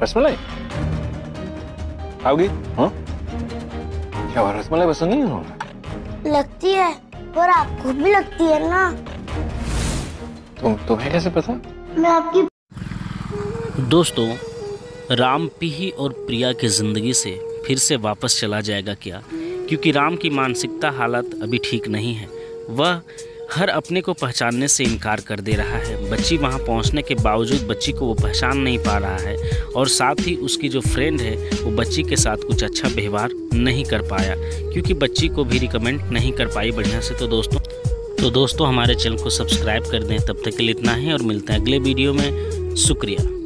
रसमलाई खाओगी? हाँ, क्या रसमलाई पसंद नहीं है? लगती है, पर आपको भी लगती है ना। तुम्हें कैसे पता? मैं आपकी। दोस्तों, राम पीही और प्रिया की ज़िंदगी से फिर से वापस चला जाएगा क्या? क्योंकि राम की मानसिकता हालत अभी ठीक नहीं है। वह हर अपने को पहचानने से इनकार कर दे रहा है। बच्ची वहां पहुंचने के बावजूद बच्ची को वो पहचान नहीं पा रहा है और साथ ही उसकी जो फ्रेंड है वो बच्ची के साथ कुछ अच्छा व्यवहार नहीं कर पाया, क्योंकि बच्ची को भी रिकमेंड नहीं कर पाई बढ़िया से। तो दोस्तों हमारे चैनल को सब्सक्राइब कर दें। तब तक के लिए इतना ही और मिलते हैं अगले वीडियो में। शुक्रिया।